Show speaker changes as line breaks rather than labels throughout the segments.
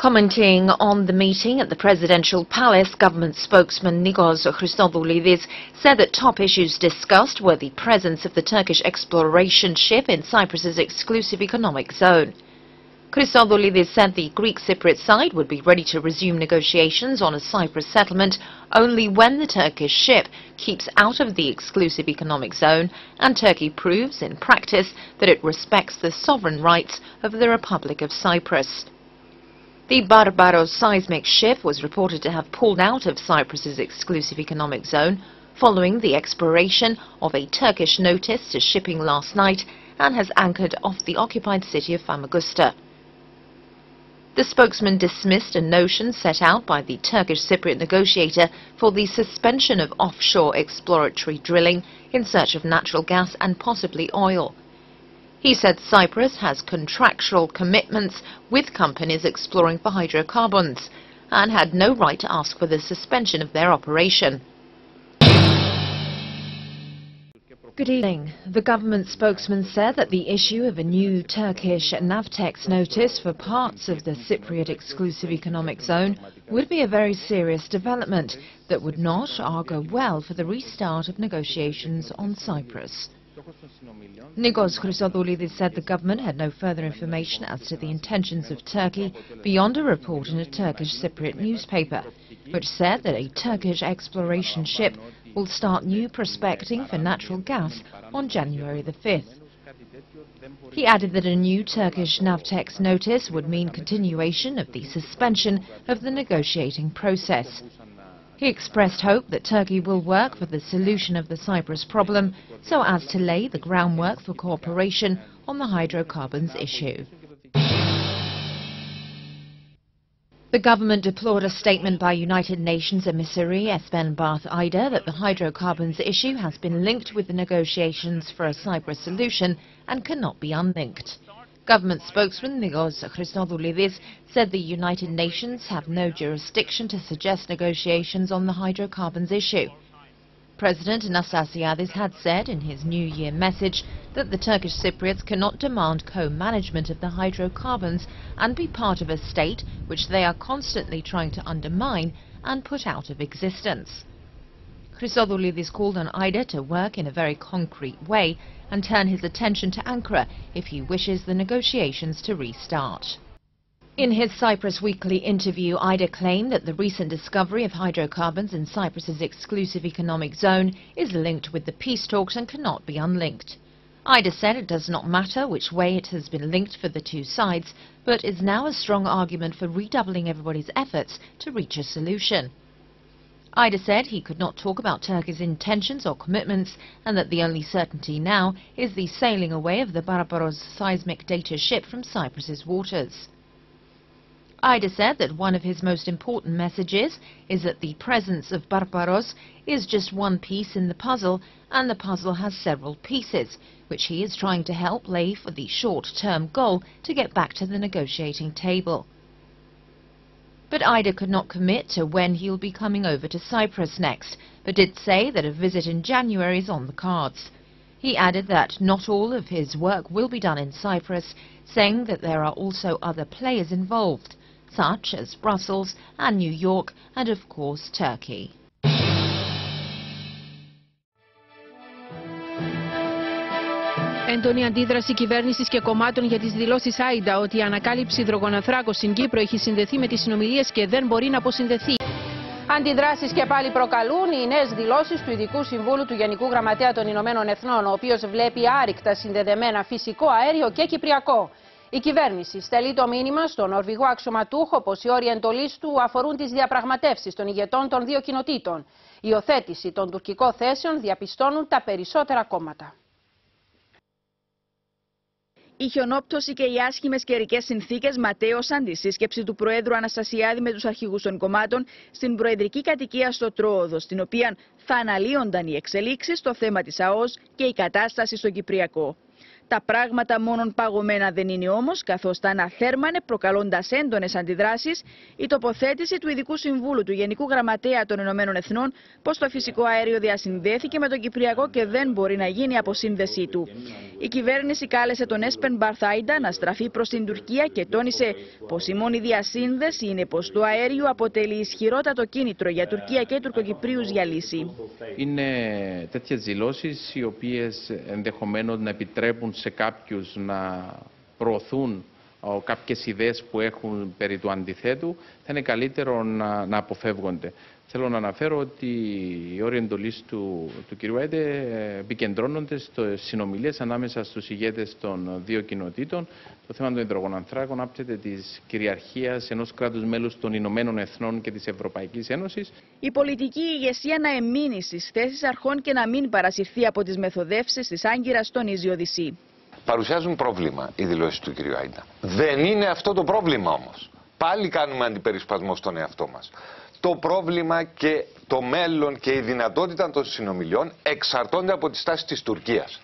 Commenting on the meeting at the presidential palace, government spokesman Nikos Christodoulidis said that top issues discussed were the presence of the Turkish exploration ship in Cyprus's exclusive economic zone. Christodoulidis said the Greek Cypriot side would be ready to resume negotiations on a Cyprus settlement only when the Turkish ship keeps out of the exclusive economic zone and Turkey proves in practice that it respects the sovereign rights of the Republic of Cyprus. The Barbaros seismic ship was reported to have pulled out of Cyprus's exclusive economic zone following the expiration of a Turkish notice to shipping last night and has anchored off the occupied city of Famagusta. The spokesman dismissed a notion set out by the Turkish Cypriot negotiator for the suspension of offshore exploratory drilling in search of natural gas and possibly oil. He said Cyprus has contractual commitments with companies exploring for hydrocarbons and had no right to ask for the suspension of their operation. Good evening. The government spokesman said that the issue of a new Turkish Navtex notice for parts of the Cypriot exclusive economic zone would be a very serious development that would not augur well for the restart of negotiations on Cyprus. Nikos Christodoulidis said the government had no further information as to the intentions of Turkey beyond a report in a Turkish Cypriot newspaper, which said that a Turkish exploration ship will start new prospecting for natural gas on January the 5th. He added that a new Turkish Navtex notice would mean continuation of the suspension of the negotiating process. He expressed hope that Turkey will work for the solution of the Cyprus problem so as to lay the groundwork for cooperation on the hydrocarbons issue. The government deplored a statement by United Nations emissary Barth Eide that the hydrocarbons issue has been linked with the negotiations for a Cyprus solution and cannot be unlinked. Government spokesman Nikos Christodoulidis said the United Nations have no jurisdiction to suggest negotiations on the hydrocarbons issue. President Anastasiadis had said in his New Year message that the Turkish Cypriots cannot demand co-management of the hydrocarbons and be part of a state which they are constantly trying to undermine and put out of existence. Christodoulidis called on Eide to work in a very concrete way and turn his attention to Ankara if he wishes the negotiations to restart. In his Cyprus Weekly interview, Eide claimed that the recent discovery of hydrocarbons in Cyprus's exclusive economic zone is linked with the peace talks and cannot be unlinked. Eide said it does not matter which way it has been linked for the two sides, but is now a strong argument for redoubling everybody's efforts to reach a solution. Eide said he could not talk about Turkey's intentions or commitments and that the only certainty now is the sailing away of the Barbaros seismic data ship from Cyprus's waters. Eide said that one of his most important messages is that the presence of Barbaros is just one piece in the puzzle and the puzzle has several pieces, which he is trying to help lay for the short-term goal to get back to the negotiating table. But Eide could not commit to when he will be coming over to Cyprus next, but did say that a visit in January is on the cards. He added that not all of his work will be done in Cyprus, saying that there are also other players involved, such as Brussels and New York and, of course, Turkey.
Έντονη αντίδραση κυβέρνησης και κομμάτων για τις δηλώσεις Eide ότι η ανακάλυψη υδρογονανθράκου στην Κύπρο έχει συνδεθεί με τις συνομιλίες και δεν μπορεί να αποσυνδεθεί. Αντιδράσεις και πάλι προκαλούν οι νέες δηλώσεις του Ειδικού Συμβούλου του Γενικού Γραμματέα των Ηνωμένων Εθνών, ο οποίος βλέπει άρρηκτα συνδεδεμένα φυσικό αέριο και κυπριακό. Η κυβέρνηση στέλνει το μήνυμα στον Νορβηγό αξιωματούχο πως οι όροι εντολής του αφορούν τις διαπραγματεύσεις των ηγετών των δύο κοινοτήτων. Η υιοθέτηση των τουρκικών θέσεων διαπιστώνουν τα περισσότερα κόμματα.
Η χιονόπτωση και οι άσχημες καιρικές συνθήκες ματαίωσαν τη σύσκεψη του Προέδρου Αναστασιάδη με τους αρχηγούς των κομμάτων στην προεδρική κατοικία στο Τρόοδο, στην οποία θα αναλύονταν οι εξελίξεις στο θέμα της ΑΟΣ και η κατάσταση στο Κυπριακό. Τα πράγματα μόνον παγωμένα δεν είναι όμως, καθώς τα αναθέρμανε προκαλώντας έντονες αντιδράσεις η τοποθέτηση του Ειδικού Συμβούλου του Γενικού Γραμματέα των Ηνωμένων Εθνών πως το φυσικό αέριο διασυνδέθηκε με τον Κυπριακό και δεν μπορεί να γίνει αποσύνδεσή του. Η κυβέρνηση κάλεσε τον Espen Barth Eide να στραφεί προς την Τουρκία και τόνισε πως η μόνη διασύνδεση είναι πως το αέριο αποτελεί ισχυρότατο κίνητρο για Τουρκία και Τουρκοκυπρίους για λύση.
Είναι τέτοιες δηλώσεις οι οποίες ενδεχομένως να επιτρέπουν σε κάποιους να προωθούν κάποιες ιδέες που έχουν περί του αντιθέτου, θα είναι καλύτερο να αποφεύγονται. Θέλω να αναφέρω ότι οι όροι εντολής του κ. Eide επικεντρώνονται στις συνομιλίες ανάμεσα στους ηγέτες των δύο κοινοτήτων. Το θέμα των υδρογονανθράκων άπτεται της κυριαρχίας ενός κράτους μέλους των Ηνωμένων Εθνών και της Ευρωπαϊκής Ένωσης.
Η πολιτική ηγεσία να εμείνει στις θέσεις αρχών και να μην παρασυρθεί από τις μεθοδεύσεις της Άγκυρας, τονίζει ο Δησί.
Παρουσιάζουν πρόβλημα οι δηλώσεις του κ. Eide. Δεν είναι αυτό το πρόβλημα όμως. Πάλι κάνουμε αντιπερισπασμό στον εαυτό μας. Το πρόβλημα και το μέλλον και η δυνατότητα των συνομιλιών εξαρτώνται από τη στάση της Τουρκίας.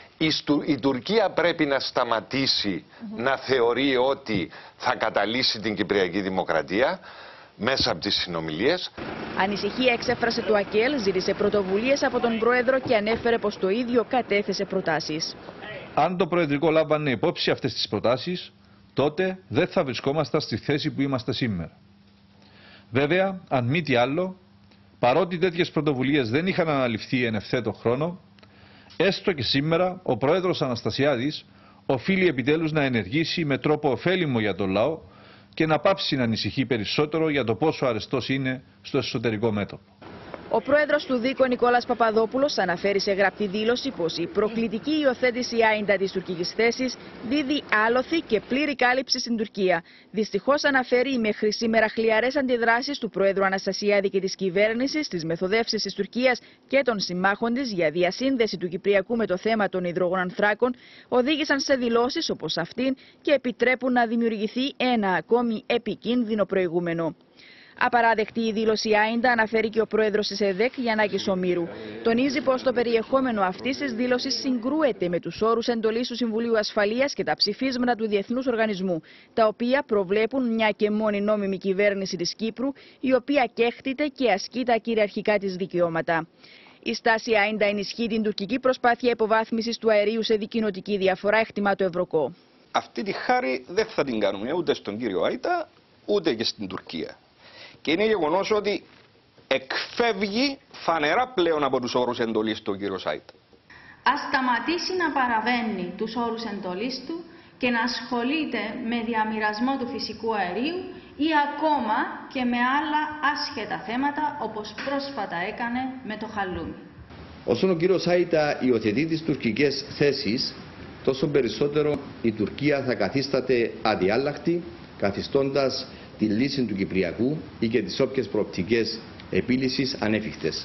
Η Τουρκία πρέπει να σταματήσει να θεωρεί ότι θα καταλύσει την Κυπριακή Δημοκρατία μέσα από τις συνομιλίες.
Ανησυχία εξέφρασε το ΑΚΕΛ, ζήτησε πρωτοβουλίες από τον Πρόεδρο και ανέφερε πως το ίδιο κατέθεσε προτάσεις.
Αν το Προεδρικό λάβανε υπόψη αυτές τις προτάσεις, τότε δεν θα βρισκόμασταν στη θέση που είμαστε σήμερα. Βέβαια, αν μη τι άλλο, παρότι τέτοιες πρωτοβουλίες δεν είχαν αναλυφθεί εν ευθέτω χρόνο, έστω και σήμερα ο Πρόεδρος Αναστασιάδης οφείλει επιτέλους να ενεργήσει με τρόπο ωφέλιμο για τον λαό και να πάψει να ανησυχεί περισσότερο για το πόσο αρεστός είναι στο εσωτερικό μέτωπο.
Ο πρόεδρος του ΔΥΚΟ Νικόλας Παπαδόπουλος αναφέρει σε γραπτή δήλωση πως η προκλητική υιοθέτηση Άιντα της τουρκικής θέσης δίδει άλοθη και πλήρη κάλυψη στην Τουρκία. Δυστυχώς αναφέρει οι μέχρι σήμερα χλιαρές αντιδράσεις του Προέδρου Αναστασιάδη και της κυβέρνησης στις μεθοδεύσεις της Τουρκίας και των συμμάχων της για διασύνδεση του Κυπριακού με το θέμα των υδρογονανθράκων οδήγησαν σε δηλώσεις όπως αυτήν και επιτρέπουν να δημιουργηθεί ένα ακόμη επικίνδυνο προηγούμενο. Απαράδεκτη η δήλωση Άιντα, αναφέρει και ο πρόεδρος της ΕΔΕΚ, Γιαννάκης Ομήρου. Τονίζει πως το περιεχόμενο αυτής της δήλωσης συγκρούεται με τους όρους εντολής του Συμβουλίου Ασφαλείας και τα ψηφίσματα του Διεθνούς Οργανισμού, τα οποία προβλέπουν μια και μόνη νόμιμη κυβέρνηση της Κύπρου, η οποία κέχτηται και ασκεί τα κυριαρχικά της δικαιώματα. Η στάση Άιντα ενισχύει την τουρκική προσπάθεια υποβάθμισης του αερίου σε δικοινοτική διαφορά, εκτιμά το Ευρωκό.
Αυτή τη χάρη δεν θα την κάνουμε ούτε στον κύριο Άιντα, ούτε και στην Τουρκία. Και είναι γεγονός ότι εκφεύγει φανερά πλέον από τους όρους εντολής του κύριο Άιντα.
Ας σταματήσει να παραβαίνει τους όρους εντολής του και να ασχολείται με διαμοιρασμό του φυσικού αερίου ή ακόμα και με άλλα άσχετα θέματα όπως πρόσφατα έκανε με το χαλούμι.
Όσον ο κύριος Άιντα υιοθετεί τις τουρκικές θέσεις, τόσο περισσότερο η Τουρκία θα καθίσταται αδιάλαχτη, καθιστώντας τη λύση του Κυπριακού ή και τις όποιες προοπτικές επίλυσης ανέφικτες.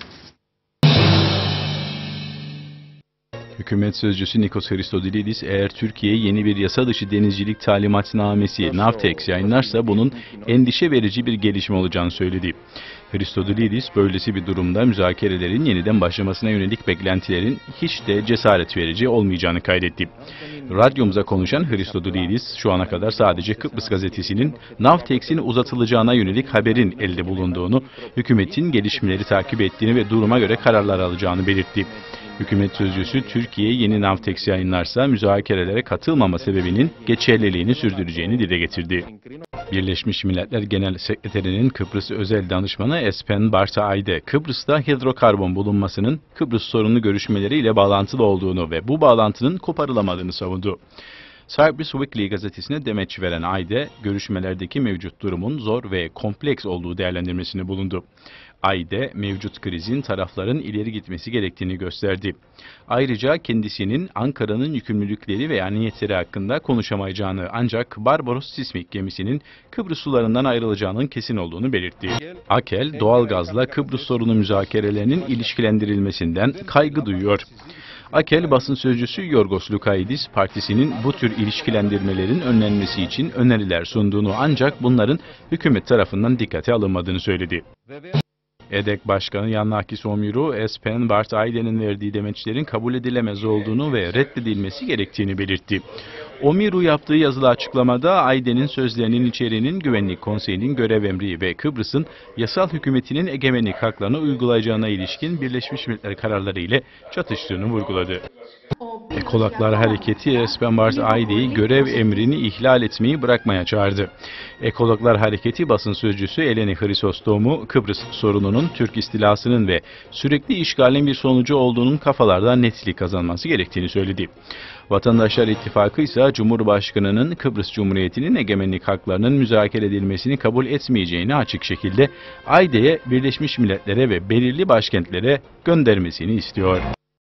Hükümet sözcüsü Nikos Christodoulidis, eğer Türkiye yeni bir yasa dışı denizcilik talimatnamesi NAVTEX yayınlarsa bunun endişe verici bir gelişme olacağını söyledi. Christodoulidis, böylesi bir durumda müzakerelerin yeniden başlamasına yönelik beklentilerin hiç de cesaret verici olmayacağını kaydetti. Radyomuza konuşan Christodoulidis, şu ana kadar sadece Kıbrıs gazetesinin NAVTEX'in uzatılacağına yönelik haberin elde bulunduğunu, hükümetin gelişmeleri takip ettiğini ve duruma göre kararlar alacağını belirtti. Hükümet sözcüsü, Türkiye yeni NAVTEX yayınlarsa müzakerelere katılmama sebebinin geçerliliğini sürdüreceğini dile getirdi. Birleşmiş Milletler Genel Sekreterinin Kıbrıs Özel Danışmanı Espen Barth Eide, Kıbrıs'ta hidrokarbon bulunmasının Kıbrıs sorunu görüşmeleriyle bağlantılı olduğunu ve bu bağlantının koparılamadığını savundu. Cyprus Weekly gazetesine demeç veren Eide, görüşmelerdeki mevcut durumun zor ve kompleks olduğu değerlendirmesini bulundu. Eide, mevcut krizin tarafların ileri gitmesi gerektiğini gösterdi. Ayrıca kendisinin Ankara'nın yükümlülükleri veya niyetleri hakkında konuşamayacağını, ancak Barbaros sismik gemisinin Kıbrıs sularından ayrılacağının kesin olduğunu belirtti. AKEL, doğalgazla Kıbrıs sorunu müzakerelerinin ilişkilendirilmesinden kaygı duyuyor. AKEL basın sözcüsü Yorgos Lukaidis, partisinin bu tür ilişkilendirmelerin önlenmesi için öneriler sunduğunu, ancak bunların hükümet tarafından dikkate alınmadığını söyledi. EDEK Başkanı Yannakis Omiru, Espen Barth Eide'nin verdiği demeçlerin kabul edilemez olduğunu ve reddedilmesi gerektiğini belirtti. Omiru yaptığı yazılı açıklamada Eide'nin sözlerinin içeriğinin Güvenlik Konseyi'nin görev emri ve Kıbrıs'ın yasal hükümetinin egemenlik haklarını uygulayacağına ilişkin Birleşmiş Milletler kararları ile çatıştığını vurguladı. Ekologlar Hareketi Espen Barth Eide'yi görev emrini ihlal etmeyi bırakmaya çağırdı. Ekologlar Hareketi basın sözcüsü Eleni Hristostomou, Kıbrıs sorununun Türk istilasının ve sürekli işgalin bir sonucu olduğunun kafalardan netlik kazanması gerektiğini söyledi. Vatandaşlar İttifakı ise Cumhurbaşkanı'nın Kıbrıs Cumhuriyeti'nin egemenlik haklarının müzakere edilmesini kabul etmeyeceğini açık şekilde Eide'ye, Birleşmiş Milletler'e ve belirli başkentlere göndermesini istiyor.